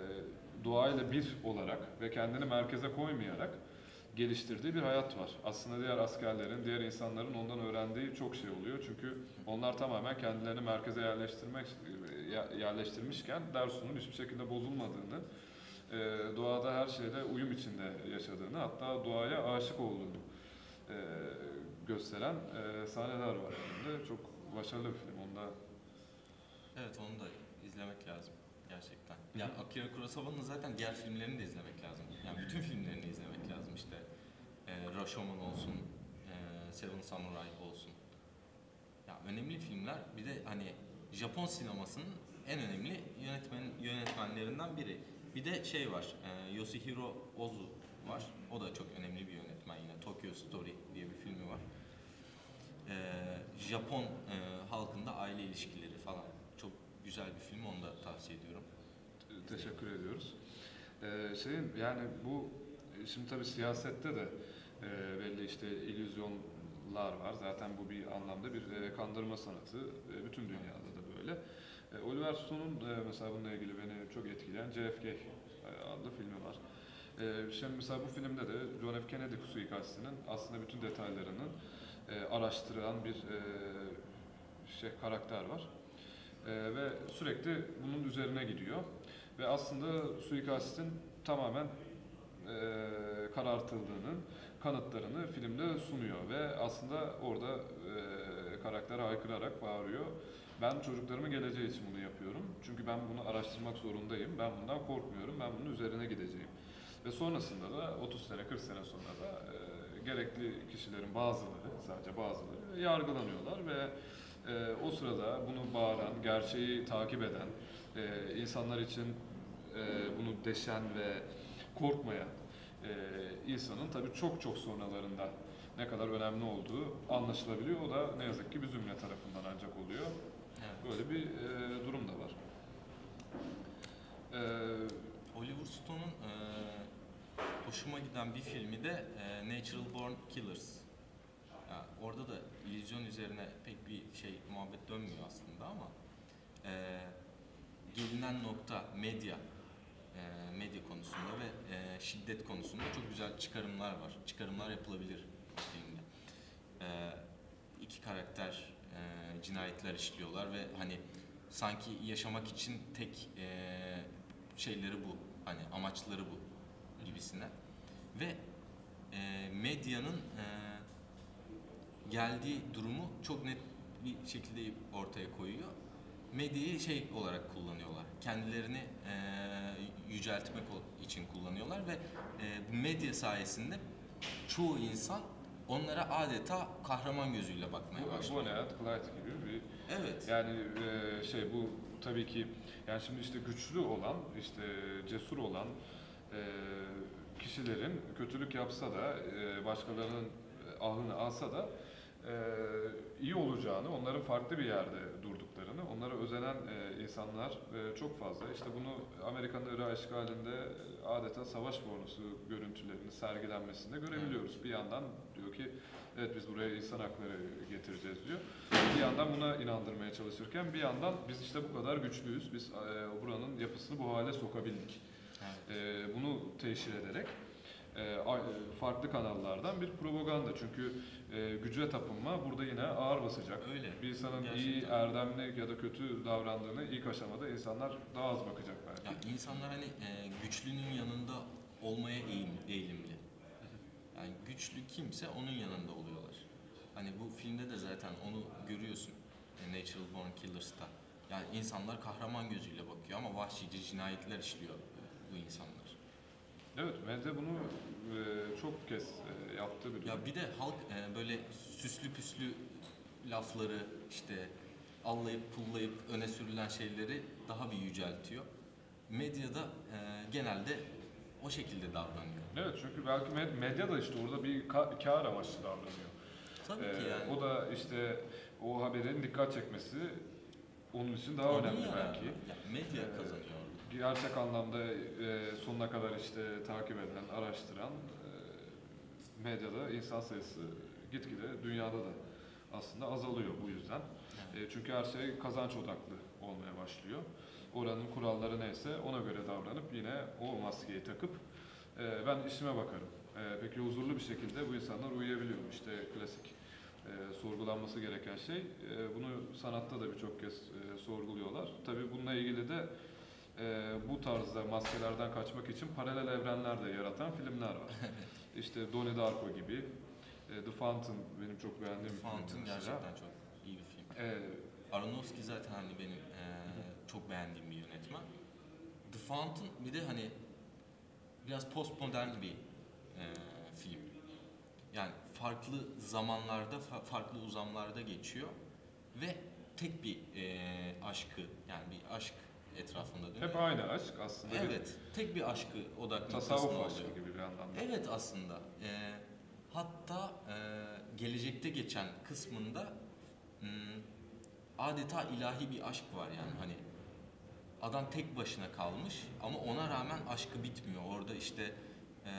[SPEAKER 1] doğayla bir olarak ve kendini merkeze koymayarak geliştirdiği bir hayat var. Aslında diğer askerlerin, diğer insanların ondan öğrendiği çok şey oluyor. Çünkü onlar tamamen kendilerini merkeze yerleştirmek yerleştirmişken Dersu'nun hiçbir şekilde bozulmadığını, e, doğada her şeyle uyum içinde yaşadığını, hatta doğaya aşık olduğunu e, gösteren e, sahneler var filmde. Çok başarılı bir film. Onda
[SPEAKER 2] Evet onu da izlemek lazım gerçekten. Ya Akira Kurosawa'nın zaten diğer filmlerini de izlemek lazım. Yani bütün filmlerini izlemek lazım işte. E, Rashomon olsun, e, Seven Samurai olsun. Ya önemli filmler. Bir de hani Japon sinemasının en önemli yönetmen yönetmenlerinden biri. Bir de şey var, e, Yoshihiro Ozu var. O da çok önemli bir yönetmen yine. Tokyo Story diye bir filmi var. E, Japon e, halkında aile ilişkileri falan. Çok güzel bir film, onu da tavsiye ediyorum.
[SPEAKER 1] teşekkür ediyoruz. Ee, şeyin yani bu şimdi tabii siyasette de e, belli işte illüzyonlar var. Zaten bu bir anlamda bir e, kandırma sanatı. E, bütün dünyada da böyle. E, Oliver Stone'un e, mesela bununla ilgili beni çok etkileyen J F K adlı filmi var. E, şimdi mesela bu filmde de John F. Kennedy suikastinin aslında bütün detaylarını e, araştıran bir e, şey karakter var. E, ve sürekli bunun üzerine gidiyor. Ve aslında suikastin tamamen e, karartıldığının kanıtlarını filmde sunuyor ve aslında orada e, karakter haykırarak bağırıyor. Ben çocuklarımın geleceği için bunu yapıyorum. Çünkü ben bunu araştırmak zorundayım. Ben bundan korkmuyorum. Ben bunun üzerine gideceğim. Ve sonrasında da otuz sene kırk sene sonra da e, gerekli kişilerin bazıları, sadece bazıları yargılanıyorlar ve e, o sırada bunu bağıran, gerçeği takip eden, e, insanlar için e, bunu deşen ve korkmayan e, insanın tabii çok çok sonralarında ne kadar önemli olduğu anlaşılabiliyor. O da ne yazık ki bir zümre tarafından ancak oluyor.
[SPEAKER 2] Evet.
[SPEAKER 1] Böyle bir e, durum da var. E,
[SPEAKER 2] Oliver Stone'un e, hoşuma giden bir filmi de e, Natural Born Killers. Ya, orada da illüzyon üzerine pek bir şey muhabbet dönmüyor aslında ama e, gelinen nokta medya e, medya konusunda ve e, şiddet konusunda çok güzel çıkarımlar var. Çıkarımlar yapılabilir filmde. E, iki karakter e, cinayetler işliyorlar ve hani sanki yaşamak için tek e, şeyleri bu, hani amaçları bu gibisine. Ve e, medyanın e, geldiği durumu çok net bir şekilde ortaya koyuyor. Medyayı şey olarak kullanıyorlar. Kendilerini e, yüceltmek için kullanıyorlar ve e, medya sayesinde çoğu insan onlara adeta kahraman gözüyle bakmaya başlıyor.
[SPEAKER 1] Bonnie and Clyde gibi bir
[SPEAKER 2] Evet.
[SPEAKER 1] yani e, şey bu tabii ki yani şimdi işte güçlü olan işte cesur olan e, kişilerin kötülük yapsa da e, başkalarının ahını alsa da e, iyi olacağını, onların farklı bir yerde durduklarını, onlara özenen e, insanlar e, çok fazla. İşte bunu Amerika'nın Irak işgalinde adeta savaş bornosu görüntülerini sergilenmesinde görebiliyoruz. Bir yandan diyor ki evet biz buraya insan hakları getireceğiz diyor. Bir yandan buna inandırmaya çalışırken bir yandan biz işte bu kadar güçlüyüz, biz e, buranın yapısını bu hale sokabildik.
[SPEAKER 2] Evet.
[SPEAKER 1] E, bunu teşhir ederek e, farklı kanallardan bir propaganda. Çünkü e, güce tapınma burada yine ağır basacak.
[SPEAKER 2] Öyle.
[SPEAKER 1] Bir insanın
[SPEAKER 2] Gerçekten.
[SPEAKER 1] iyi, erdemli ya da kötü davrandığını ilk aşamada insanlar daha az bakacak belki.
[SPEAKER 2] Ya insanlar hani e, güçlünün yanında olmaya eğim, eğilimli. Yani güçlü kimse onun yanında oluyorlar. Hani bu filmde de zaten onu görüyorsun. E, Natural Born Killers'ta. Yani insanlar kahraman gözüyle bakıyor ama vahşice cinayetler işliyor bu insanlar.
[SPEAKER 1] Evet, medya bunu e, çok kez e, yaptığı bir durum.
[SPEAKER 2] Ya bir de halk e, böyle süslü püslü lafları işte allayıp pullayıp öne sürülen şeyleri daha bir yüceltiyor. Medyada e, genelde o şekilde davranıyor.
[SPEAKER 1] Evet, çünkü belki med- medya da işte orada bir ka- kar amaçlı davranıyor.
[SPEAKER 2] Tabii
[SPEAKER 1] Ee,
[SPEAKER 2] ki yani.
[SPEAKER 1] O da işte o haberin dikkat çekmesi onun için daha
[SPEAKER 2] Onun
[SPEAKER 1] önemli
[SPEAKER 2] yararına.
[SPEAKER 1] belki.
[SPEAKER 2] Ya medya
[SPEAKER 1] Ee,
[SPEAKER 2] kazanıyor.
[SPEAKER 1] Gerçek anlamda e, sonuna kadar işte takip edilen, araştıran e, medyada insan sayısı gitgide dünyada da aslında azalıyor bu yüzden.
[SPEAKER 2] Evet.
[SPEAKER 1] E, çünkü her şey kazanç odaklı olmaya başlıyor. Oranın kuralları neyse ona göre davranıp yine o maskeyi takıp e, ben işime bakarım. E, peki huzurlu bir şekilde bu insanlar uyuyabiliyor mu? İşte klasik e, sorgulanması gereken şey. E, bunu sanatta da birçok kez e, sorguluyorlar. Tabii bununla ilgili de e, bu tarzda maskelerden kaçmak için paralel evrenler de yaratan filmler var. İşte Donnie Darko gibi, e, The Fountain benim çok beğendiğim bir film
[SPEAKER 2] Fountain
[SPEAKER 1] mesela.
[SPEAKER 2] gerçekten çok iyi bir film.
[SPEAKER 1] E,
[SPEAKER 2] Aronofsky zaten hani benim e, çok beğendiğim bir yönetmen. The Fountain bir de hani biraz postmodern bir e, film. Yani farklı zamanlarda, fa- farklı uzamlarda geçiyor ve tek bir e, aşkı yani bir aşk etrafında dönüyor.
[SPEAKER 1] hep aynı aşk aslında.
[SPEAKER 2] Evet, tek bir aşkı odak
[SPEAKER 1] Bir
[SPEAKER 2] noktasında
[SPEAKER 1] tasavvuf
[SPEAKER 2] oluyor.
[SPEAKER 1] aşkı gibi bir anlamda.
[SPEAKER 2] Evet aslında. E, hatta e, gelecekte geçen kısmında m, adeta ilahi bir aşk var yani hani adam tek başına kalmış ama ona rağmen aşkı bitmiyor. Orada işte e,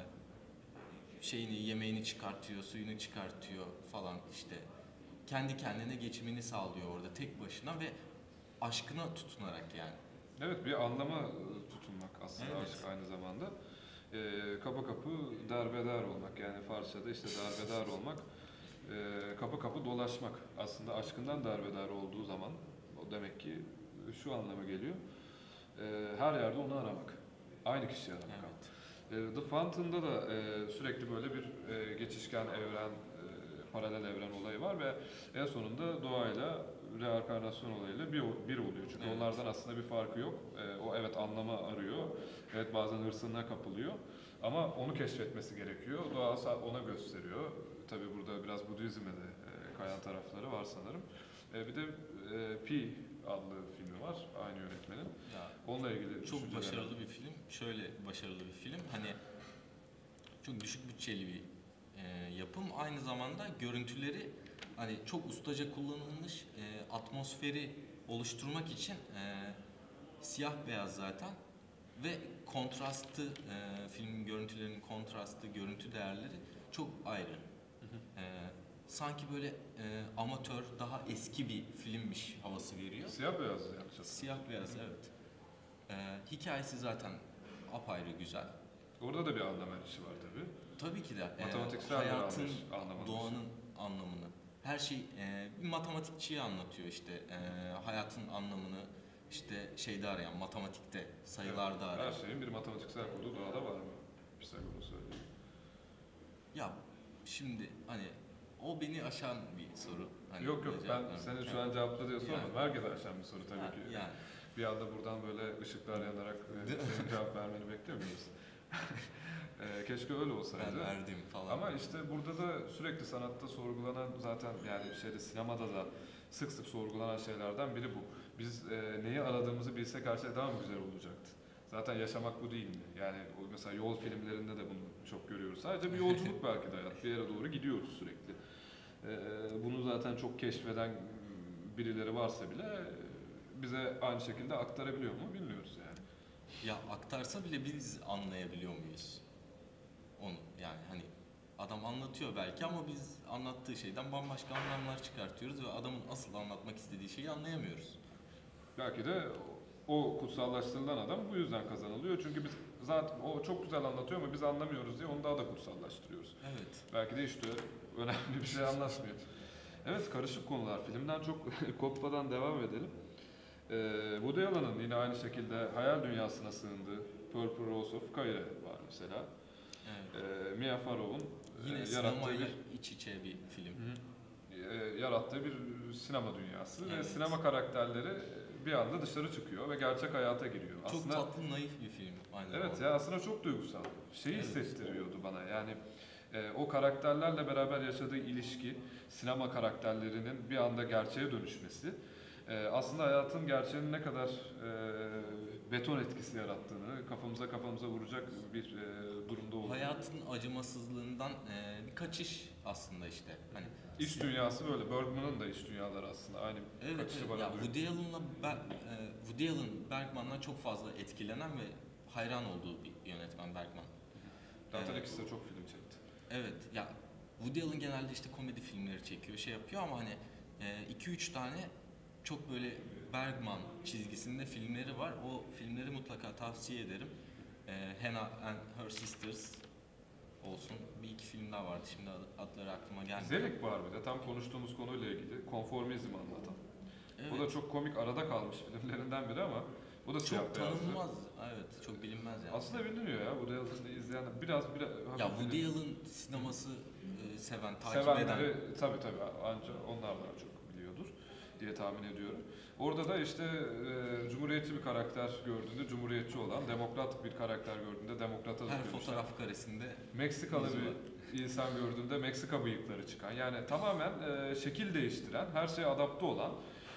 [SPEAKER 2] şeyini yemeğini çıkartıyor, suyunu çıkartıyor falan işte kendi kendine geçimini sağlıyor orada tek başına ve aşkına tutunarak yani.
[SPEAKER 1] Evet, bir anlama e, tutunmak aslında
[SPEAKER 2] Evet.
[SPEAKER 1] aşk aynı zamanda. Ee, kapı kapı derbeder olmak yani Farsça'da işte derbeder olmak, e, kapı kapı dolaşmak aslında aşkından derbeder olduğu zaman o demek ki şu anlama geliyor. Ee, her yerde onu aramak, aynı kişiyi aramak.
[SPEAKER 2] Evet.
[SPEAKER 1] Ee, The Fountain'da da e, sürekli böyle bir e, geçişken evren, e, paralel evren olayı var ve en sonunda doğayla reenkarnasyon olayıyla bir, bir oluyor. Çünkü
[SPEAKER 2] Evet.
[SPEAKER 1] onlardan aslında bir farkı yok. E, o evet anlama arıyor, evet bazen hırsına kapılıyor ama onu keşfetmesi gerekiyor. Doğa ona gösteriyor. Tabii burada biraz Budizm'e de e, kayan tarafları var sanırım. E, bir de e, Pi adlı filmi var aynı yönetmenin.
[SPEAKER 2] Ya,
[SPEAKER 1] Onunla ilgili
[SPEAKER 2] çok
[SPEAKER 1] düşünceler-
[SPEAKER 2] başarılı bir film. Şöyle başarılı bir film. Hani çok düşük bütçeli bir e, yapım. Aynı zamanda görüntüleri hani çok ustaca kullanılmış. E, atmosferi oluşturmak için e, siyah beyaz zaten ve kontrastı e, filmin görüntülerinin kontrastı, görüntü değerleri çok ayrı. E, sanki böyle e, amatör, daha eski bir filmmiş havası veriyor.
[SPEAKER 1] Siyah beyaz yapacağız.
[SPEAKER 2] Siyah beyaz evet. Ee, hikayesi zaten apayrı güzel.
[SPEAKER 1] Orada da bir anlam arayışı var tabii.
[SPEAKER 2] Tabii ki de e,
[SPEAKER 1] Matematiksel bir
[SPEAKER 2] hayatın,
[SPEAKER 1] anlayış, anlam arayışı.
[SPEAKER 2] doğanın anlamını. Her şey e, bir matematikçiyi anlatıyor işte e, hayatın anlamını işte şeyde arayan, matematikte, sayılarda
[SPEAKER 1] Evet,
[SPEAKER 2] arayan.
[SPEAKER 1] her şeyin bir matematiksel kodu doğada var mı? Pisagor'un söylediği.
[SPEAKER 2] Ya şimdi hani o beni aşan bir soru. Hani
[SPEAKER 1] Yok yok,
[SPEAKER 2] böyle
[SPEAKER 1] ben
[SPEAKER 2] cevap
[SPEAKER 1] seni
[SPEAKER 2] vermek.
[SPEAKER 1] şu an cevapla diye sormadım.
[SPEAKER 2] Yani.
[SPEAKER 1] Herkese aşan bir soru tabii
[SPEAKER 2] Ha,
[SPEAKER 1] ki.
[SPEAKER 2] yani.
[SPEAKER 1] Bir anda buradan böyle ışıklar yanarak e,
[SPEAKER 2] Değil mi?
[SPEAKER 1] senin cevap vermeni beklemiyoruz. E, keşke öyle olsaydı.
[SPEAKER 2] Ben verdim falan.
[SPEAKER 1] Ama işte burada da sürekli sanatta sorgulanan, zaten yani şeyde, sinemada da sık sık sorgulanan şeylerden biri bu. Biz e, neyi aradığımızı bilsek her şey daha mı güzel olacaktı? Zaten yaşamak bu değil mi? Yani o mesela yol filmlerinde de bunu çok görüyoruz. Sadece bir yolculuk belki de hayat. Bir yere doğru gidiyoruz sürekli. E, bunu zaten çok keşfeden birileri varsa bile bize aynı şekilde aktarabiliyor mu bilmiyoruz yani.
[SPEAKER 2] Ya aktarsa bile biz anlayabiliyor muyuz? Onu yani hani adam anlatıyor belki ama biz anlattığı şeyden bambaşka anlamlar çıkartıyoruz ve adamın asıl anlatmak istediği şeyi anlayamıyoruz.
[SPEAKER 1] Belki de o kutsallaştırılan adam bu yüzden kazanılıyor. Çünkü biz zaten o çok güzel anlatıyor ama biz anlamıyoruz diye onu daha da kutsallaştırıyoruz.
[SPEAKER 2] Evet.
[SPEAKER 1] Belki de işte önemli bir şey anlatmıyor. Evet, karışık konular. Filmden çok kopmadan devam edelim. Ee, Woody Allen'ın yine aynı şekilde hayal dünyasına sığındığı Purple Rose of Cairo var mesela.
[SPEAKER 2] Evet.
[SPEAKER 1] Ee, Mia Farrow'un
[SPEAKER 2] Yine
[SPEAKER 1] e, yarattığı
[SPEAKER 2] sinemayla
[SPEAKER 1] bir
[SPEAKER 2] iç içe bir film.
[SPEAKER 1] e, yarattığı bir sinema dünyası ve
[SPEAKER 2] Evet.
[SPEAKER 1] sinema karakterleri bir anda dışarı çıkıyor ve gerçek hayata giriyor.
[SPEAKER 2] Çok
[SPEAKER 1] Aslında
[SPEAKER 2] tatlı, naif bir film aynı
[SPEAKER 1] evet
[SPEAKER 2] zamanda.
[SPEAKER 1] ya, aslında çok duygusal. Şeyi
[SPEAKER 2] Evet.
[SPEAKER 1] hissettiriyordu bana. Yani e, o karakterlerle beraber yaşadığı ilişki, sinema karakterlerinin bir anda gerçeğe dönüşmesi, e, aslında hayatın gerçeğinin ne kadar e, beton etkisi yarattığını, kafamıza kafamıza vuracak bir e, durumda olduğunu.
[SPEAKER 2] Hayatın acımasızlığından e, bir kaçış aslında işte. Hani
[SPEAKER 1] İç dünyası böyle. Bergman'ın da iç dünyaları aslında aynı
[SPEAKER 2] evet,
[SPEAKER 1] kaçışı
[SPEAKER 2] evet.
[SPEAKER 1] bana
[SPEAKER 2] Ya
[SPEAKER 1] duyuyor.
[SPEAKER 2] Woody Allen'la Ber- e, Woody Allen Bergman'dan çok fazla etkilenen ve hayran olduğu bir yönetmen Bergman.
[SPEAKER 1] Zaten
[SPEAKER 2] Ee,
[SPEAKER 1] ikisi de çok film çekti.
[SPEAKER 2] Evet ya Woody Allen genelde işte komedi filmleri çekiyor, şey yapıyor ama hani iki üç tane çok böyle Bergman çizgisinde filmleri var. O filmleri mutlaka tavsiye ederim. E, Hannah and Her Sisters olsun. Bir iki film daha vardı. Şimdi ad- adları aklıma gelmiyor.
[SPEAKER 1] Zelig var bir de tam konuştuğumuz konuyla ilgili konformizm anlatan.
[SPEAKER 2] Evet.
[SPEAKER 1] O da çok komik, arada kalmış filmlerinden biri ama bu da siyah
[SPEAKER 2] çok
[SPEAKER 1] beyazlı.
[SPEAKER 2] tanınmaz. Evet, çok bilinmez yani.
[SPEAKER 1] Aslında biliniyor ya, bu da Allen'ı izleyen biraz biraz
[SPEAKER 2] Ya
[SPEAKER 1] hafif
[SPEAKER 2] Woody
[SPEAKER 1] bilinir.
[SPEAKER 2] Allen sineması e, seven, takip
[SPEAKER 1] Sevenleri
[SPEAKER 2] eden.
[SPEAKER 1] tabii tabii ancak onlar daha çok biliyordur diye tahmin ediyorum. Orada da işte e, cumhuriyetçi bir karakter gördüğünde cumhuriyetçi olan, demokrat bir karakter gördüğünde demokrata
[SPEAKER 2] Her
[SPEAKER 1] dönüşen,
[SPEAKER 2] fotoğraf karesinde
[SPEAKER 1] Meksikalı
[SPEAKER 2] yüzü var.
[SPEAKER 1] bir insan gördüğünde Meksika bıyıkları çıkan, yani tamamen e, şekil değiştiren, her şeye adapte olan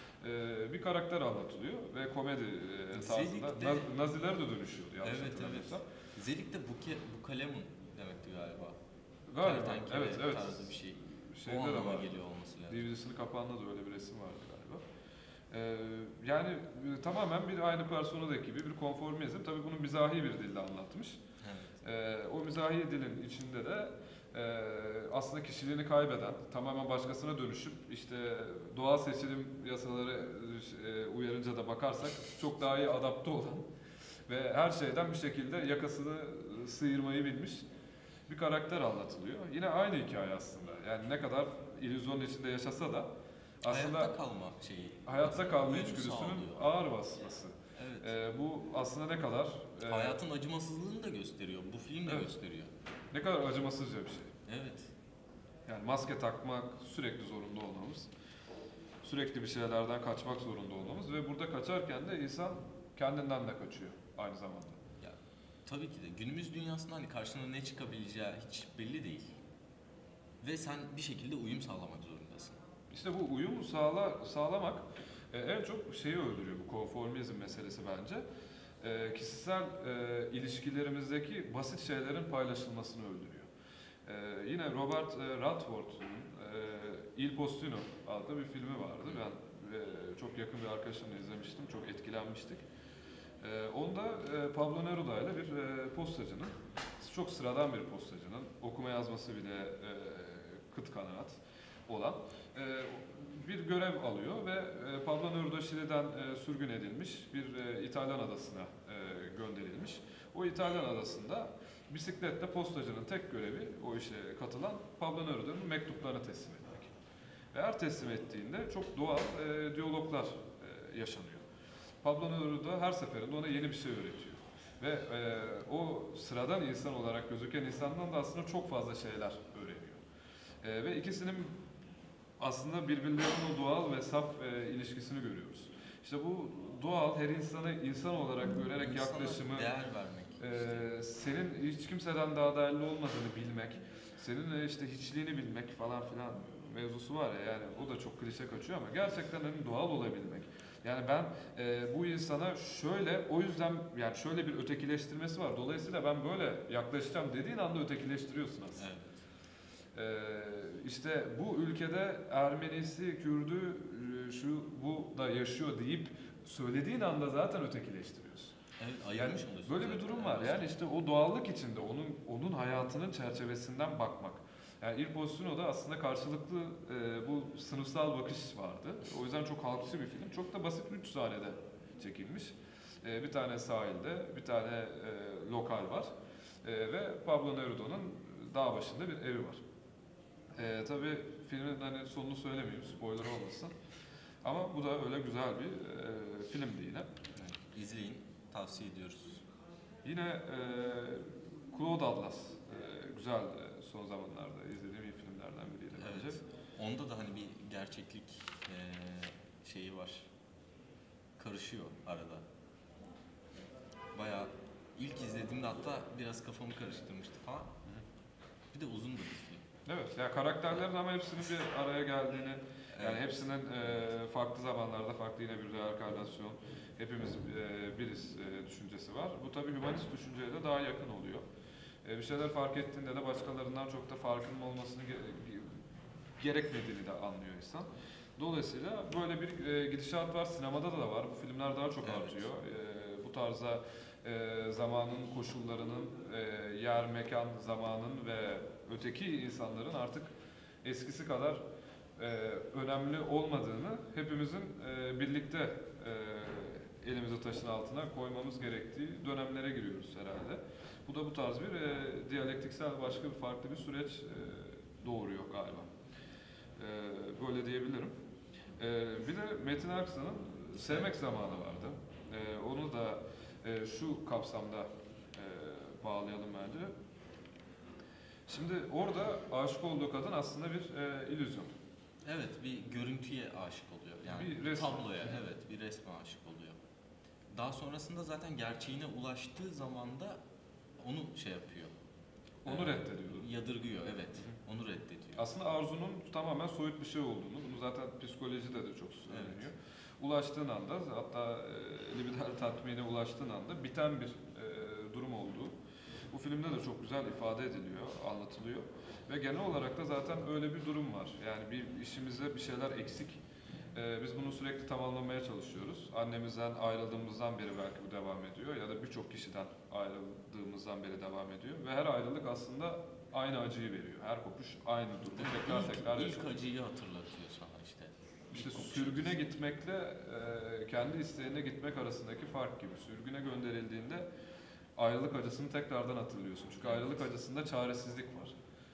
[SPEAKER 1] e, bir karakter anlatılıyor ve komedi e, tarzında
[SPEAKER 2] Zelik'te-
[SPEAKER 1] Naz- Naziler de dönüşüyordu yanlış
[SPEAKER 2] Evet, evet.
[SPEAKER 1] hatırlamıyorsam.
[SPEAKER 2] Zelik de buke, bukalemun demekti galiba.
[SPEAKER 1] Galiba,
[SPEAKER 2] Kertenkele
[SPEAKER 1] evet evet.
[SPEAKER 2] tarzı bir şey.
[SPEAKER 1] Şeyde
[SPEAKER 2] o
[SPEAKER 1] de
[SPEAKER 2] anlama
[SPEAKER 1] var.
[SPEAKER 2] geliyor olması lazım.
[SPEAKER 1] D V D'sinin kapağında da öyle bir resim vardı galiba. Ee, yani e, tamamen bir aynı personadaki gibi bir konformizm. Tabii bunu mizahi bir dille anlatmış.
[SPEAKER 2] Evet.
[SPEAKER 1] Ee, o mizahi dilin içinde de e, aslında kişiliğini kaybeden, tamamen başkasına dönüşüp işte doğal seçilim yasaları e, uyarınca da bakarsak çok daha iyi adapte olan ve her şeyden bir şekilde yakasını sıyırmayı bilmiş bir karakter anlatılıyor. Yine aynı hikaye aslında. Yani ne kadar illüzyonun içinde yaşasa da aslında
[SPEAKER 2] Hayatta kalma şeyi.
[SPEAKER 1] hayatta kalma
[SPEAKER 2] Uyum
[SPEAKER 1] içgüdüsünün
[SPEAKER 2] sağlıyor.
[SPEAKER 1] ağır basması.
[SPEAKER 2] Evet.
[SPEAKER 1] Ee, bu aslında ne kadar e,
[SPEAKER 2] Hayatın acımasızlığını da gösteriyor. Bu film de
[SPEAKER 1] Evet.
[SPEAKER 2] gösteriyor.
[SPEAKER 1] ne kadar acımasızca bir şey.
[SPEAKER 2] Evet.
[SPEAKER 1] Yani maske takmak sürekli zorunda olmamız, sürekli bir şeylerden kaçmak zorunda olmamız ve burada kaçarken de insan kendinden de kaçıyor aynı zamanda.
[SPEAKER 2] Ya tabii ki de günümüz dünyasında hani karşına ne çıkabileceği hiç belli değil. Ve sen bir şekilde uyum sağlamak zorundasın.
[SPEAKER 1] İşte bu uyumu sağla, sağlamak e, en çok şeyi öldürüyor, bu konformizm meselesi bence. E, kişisel e, ilişkilerimizdeki basit şeylerin paylaşılmasını öldürüyor. E, yine Robert e, Redford'un e, Il Postino adlı bir filmi vardı. Ben e, çok yakın bir arkadaşımla izlemiştim, çok etkilenmiştik. E, onda e, Pablo Neruda ile bir e, postacının, çok sıradan bir postacının, okuma yazması bile e, kıt kanaat olan e, bir görev alıyor ve e, Pablo Neruda Şili'den e, sürgün edilmiş bir e, İtalyan adasına e, gönderilmiş. O İtalyan adasında bisikletle postacının tek görevi, o işe katılan Pablo Neruda'nın mektuplarını teslim etmek. Ve her teslim ettiğinde çok doğal e, diyaloglar e, yaşanıyor. Pablo Neruda her seferinde ona yeni bir şey öğretiyor. Ve e, o sıradan insan olarak gözüken insandan da aslında çok fazla şeyler öğreniyor. E, ve ikisinin aslında birbirlerinin o doğal ve saf e, ilişkisini görüyoruz. İşte bu doğal, her insanı insan olarak görerek
[SPEAKER 2] İnsana
[SPEAKER 1] yaklaşımı,
[SPEAKER 2] değer vermek.
[SPEAKER 1] e, senin hiç kimseden daha değerli olmadığını bilmek, senin e, işte hiçliğini bilmek falan filan mevzusu var ya, yani o da çok klişe kaçıyor ama gerçekten hani doğal olabilmek. Yani ben e, bu insana şöyle, o yüzden yani şöyle bir ötekileştirmesi var. Dolayısıyla ben böyle yaklaşacağım dediğin anda ötekileştiriyorsun aslında.
[SPEAKER 2] Evet.
[SPEAKER 1] Ee, işte bu ülkede Ermenisi, Kürdü, e, şu bu da yaşıyor deyip söylediğin anda zaten ötekileştiriyorsun.
[SPEAKER 2] Evet,
[SPEAKER 1] Yani
[SPEAKER 2] ayırmış oluyorsun.
[SPEAKER 1] böyle bir
[SPEAKER 2] zaten.
[SPEAKER 1] durum var.
[SPEAKER 2] Evet.
[SPEAKER 1] Yani işte o doğallık içinde onun onun hayatının çerçevesinden bakmak. Yani Il Postino'da aslında karşılıklı e, bu sınıfsal bakış vardı. O yüzden çok halkçı bir film. Çok da basit üç sahnede çekilmiş. E, bir tane sahilde, bir tane e, lokal var. E, ve Pablo Neruda'nın dağ başında bir evi var. Ee, tabii filmin hani sonunu söylemeyeyim, spoiler olmasın. Ama bu da öyle güzel bir e, filmdi yine.
[SPEAKER 2] Evet, izleyin, tavsiye ediyoruz.
[SPEAKER 1] Yine e, Cloud Atlas, e, güzel e, son zamanlarda izlediğim iyi filmlerden biriydi bence.
[SPEAKER 2] Evet. Onda da hani bir gerçeklik eee, şeyi var. Karışıyor arada. Bayağı ilk izlediğimde hatta biraz kafamı karıştırmıştı falan. Bir de uzun da bir film.
[SPEAKER 1] Evet, ya karakterlerin ama hepsinin bir araya geldiğini, yani
[SPEAKER 2] Evet.
[SPEAKER 1] hepsinin e, farklı zamanlarda farklı yine bir reenkarnasyon, hepimiz e, biriz e, düşüncesi var. Bu tabii hümanist düşünceye de daha yakın oluyor. E, bir şeyler fark ettiğinde de başkalarından çok da farkının olmasını ge- gerekmediğini de anlıyor insan. Dolayısıyla böyle bir e, gidişat var. Sinemada da var. Bu filmler daha çok
[SPEAKER 2] Evet.
[SPEAKER 1] artıyor. E, bu tarzda e, zamanın koşullarının, e, yer, mekan, zamanın ve öteki insanların artık eskisi kadar e, önemli olmadığını hepimizin e, birlikte e, elimizi taşın altına koymamız gerektiği dönemlere giriyoruz herhalde. Bu da bu tarz bir e, diyalektiksel başka bir farklı bir süreç e, doğuruyor galiba. E, böyle diyebilirim. E, bir de Metin Aksan'ın Sevmek Zamanı vardı. E, onu da e, şu kapsamda e, bağlayalım bence. Şimdi orada aşık olduğu kadın aslında bir e, illüzyon.
[SPEAKER 2] Evet, bir görüntüye aşık oluyor. Yani
[SPEAKER 1] Bir
[SPEAKER 2] bir
[SPEAKER 1] resme.
[SPEAKER 2] tabloya, evet, bir resme aşık oluyor. Daha sonrasında zaten gerçeğine ulaştığı zaman da onu şey yapıyor.
[SPEAKER 1] Onu
[SPEAKER 2] Ee,
[SPEAKER 1] reddediyordu.
[SPEAKER 2] Yadırgıyor, evet. Onu reddediyor.
[SPEAKER 1] Aslında arzunun tamamen soyut bir şey olduğunu, bunu zaten psikolojide de çok söyleniyor. Ulaştığın anda, hatta e, libidal tatmine ulaştığın anda biten bir e, durum olduğu bu filmde de çok güzel ifade ediliyor, anlatılıyor. Ve genel olarak da zaten öyle bir durum var. Yani bir işimizde bir şeyler eksik. Ee, biz bunu sürekli tamamlamaya çalışıyoruz. Annemizden ayrıldığımızdan beri belki bu devam ediyor ya da birçok kişiden ayrıldığımızdan beri devam ediyor. Ve her ayrılık aslında aynı acıyı veriyor. Her kopuş aynı durumu tekrar
[SPEAKER 2] ilk,
[SPEAKER 1] tekrar
[SPEAKER 2] ilk
[SPEAKER 1] yaşatıyor.
[SPEAKER 2] acıyı hatırlatıyor sana işte.
[SPEAKER 1] İşte
[SPEAKER 2] İlk kopuş
[SPEAKER 1] sürgüne
[SPEAKER 2] acısı.
[SPEAKER 1] gitmekle e, kendi isteğine gitmek arasındaki fark gibi. Sürgüne gönderildiğinde ayrılık acısını tekrardan hatırlıyorsun. Çünkü
[SPEAKER 2] Evet.
[SPEAKER 1] ayrılık acısında çaresizlik var.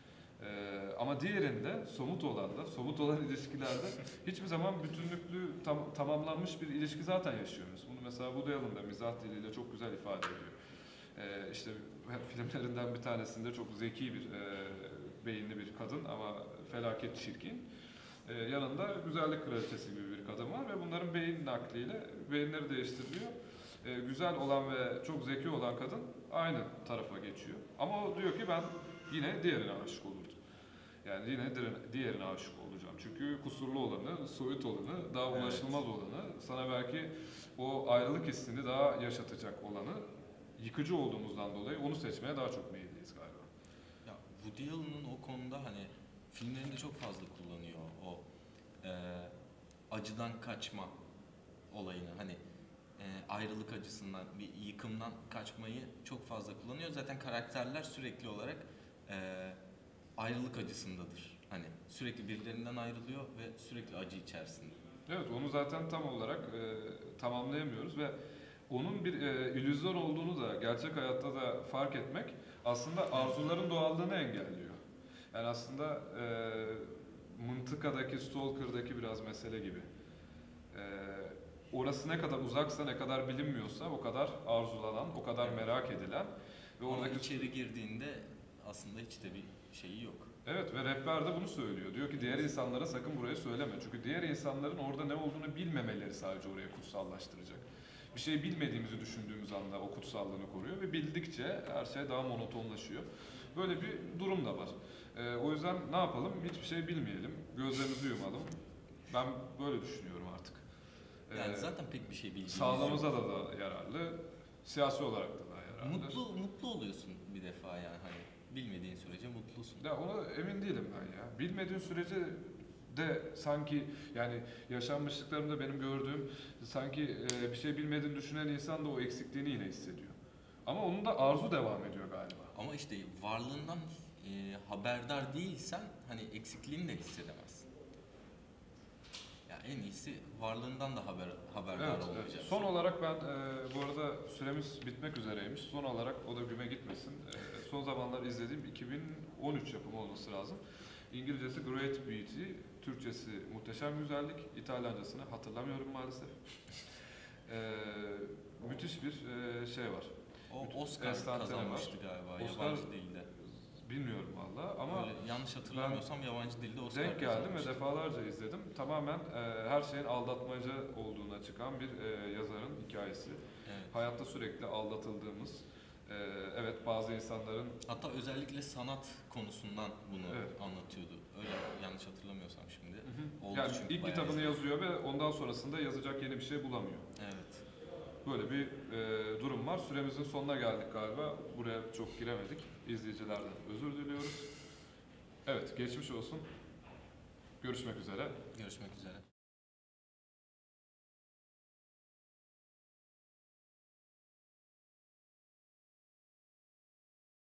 [SPEAKER 1] Ee, ama diğerinde somut olanda, somut olan ilişkilerde hiçbir zaman bütünlüklü tam, tamamlanmış bir ilişki zaten yaşıyoruz. Bunu mesela Woody Allen da mizah diliyle çok güzel ifade ediyor. Ee, işte filmlerinden bir tanesinde çok zeki bir, e, beyinli bir kadın ama felaket çirkin. Ee, yanında güzellik kraliçesi gibi bir kadın var ve bunların beyin nakliyle beyinleri değiştiriliyor. Ee, güzel olan ve çok zeki olan kadın aynı tarafa geçiyor. Ama o diyor ki ben yine diğerine aşık olurdum. Yani yine diğerine aşık olacağım. Çünkü kusurlu olanı, soyut olanı, daha
[SPEAKER 2] Evet.
[SPEAKER 1] ulaşılmaz olanı, sana belki o ayrılık hissini daha yaşatacak olanı, yıkıcı olduğumuzdan dolayı onu seçmeye daha çok meyilliyiz galiba.
[SPEAKER 2] Ya Woody Allen'ın o konuda hani filmlerinde çok fazla kullanıyor o e, acıdan kaçma olayını. Hani e, ayrılık acısından, bir yıkımdan kaçmayı çok fazla kullanıyor. Zaten karakterler sürekli olarak e, ayrılık acısındadır. Hani sürekli birilerinden ayrılıyor ve sürekli acı içerisinde.
[SPEAKER 1] Evet, onu zaten tam olarak e, tamamlayamıyoruz ve onun bir e, illüzyon olduğunu da gerçek hayatta da fark etmek aslında arzuların doğallığını engelliyor. Yani aslında e, mıntıkadaki, stalker'daki biraz mesele gibi. E, orası ne kadar uzaksa, ne kadar bilinmiyorsa o kadar arzulanan, o kadar merak edilen ve
[SPEAKER 2] Ama
[SPEAKER 1] oradaki
[SPEAKER 2] içeri girdiğinde aslında hiç de bir şeyi yok.
[SPEAKER 1] evet ve rehber de bunu söylüyor. Diyor ki diğer insanlara sakın burayı söyleme. Çünkü diğer insanların orada ne olduğunu bilmemeleri sadece oraya kutsallaştıracak. Bir şey bilmediğimizi düşündüğümüz anda o kutsallığını koruyor ve bildikçe her şey daha monotonlaşıyor. Böyle bir durum da var. Ee, o yüzden ne yapalım? Hiçbir şey bilmeyelim. Gözlerimizi yumalım. Ben böyle düşünüyorum artık. Ee,
[SPEAKER 2] Yani zaten pek bir şey bildiğimiz
[SPEAKER 1] Sağlığımıza
[SPEAKER 2] yok.
[SPEAKER 1] da, da yararlı, siyasi olarak da, da yararlı.
[SPEAKER 2] Mutlu mutlu oluyorsun bir defa yani hani bilmediğin sürece mutlusun.
[SPEAKER 1] Ya ona emin değilim ben ya. Bilmediğin sürece de sanki yani yaşanmışlıklarımda benim gördüğüm sanki e, bir şey bilmediğini düşünen insan da o eksikliğini yine hissediyor. Ama onun da arzu devam ediyor galiba.
[SPEAKER 2] Ama işte varlığından e, haberdar değilsen hani eksikliğini de hissedemezsin. Ya en iyisi varlığından da haber haberdar
[SPEAKER 1] Evet, evet.
[SPEAKER 2] olmayacaksın.
[SPEAKER 1] Son olarak ben e, bu arada süremiz bitmek üzereymiş. Son olarak o da güme gitmesin. E, son zamanlar izlediğim iki bin on üç yapımı olması lazım. İngilizcesi Great Beauty, Türkçesi Muhteşem Güzellik, İtalyancasını hatırlamıyorum maalesef. E, müthiş bir e, şey var.
[SPEAKER 2] O Oscar
[SPEAKER 1] enstantane
[SPEAKER 2] kazanmıştı
[SPEAKER 1] var.
[SPEAKER 2] galiba
[SPEAKER 1] Oscar-
[SPEAKER 2] yabancı dilde.
[SPEAKER 1] Bilmiyorum valla ama
[SPEAKER 2] Öyle, yanlış hatırlamıyorsam yabancı dilde Oscar
[SPEAKER 1] denk geldim ve
[SPEAKER 2] kazanmıştı.
[SPEAKER 1] defalarca izledim. Tamamen e, her şeyin aldatmaca olduğuna çıkan bir e, yazarın hikayesi.
[SPEAKER 2] Evet.
[SPEAKER 1] Hayatta sürekli aldatıldığımız, e, evet bazı insanların
[SPEAKER 2] Hatta özellikle sanat konusundan bunu
[SPEAKER 1] Evet.
[SPEAKER 2] anlatıyordu. Öyle yanlış hatırlamıyorsam şimdi. Oldu
[SPEAKER 1] yani
[SPEAKER 2] çünkü
[SPEAKER 1] ilk
[SPEAKER 2] bayağı
[SPEAKER 1] kitabını
[SPEAKER 2] izledim.
[SPEAKER 1] yazıyor ve ondan sonrasında yazacak yeni bir şey bulamıyor.
[SPEAKER 2] Evet.
[SPEAKER 1] Böyle bir e, durum var. Süremizin sonuna geldik galiba. Buraya çok giremedik. İzleyicilerden özür diliyoruz. Evet, geçmiş olsun. Görüşmek üzere.
[SPEAKER 2] Görüşmek üzere.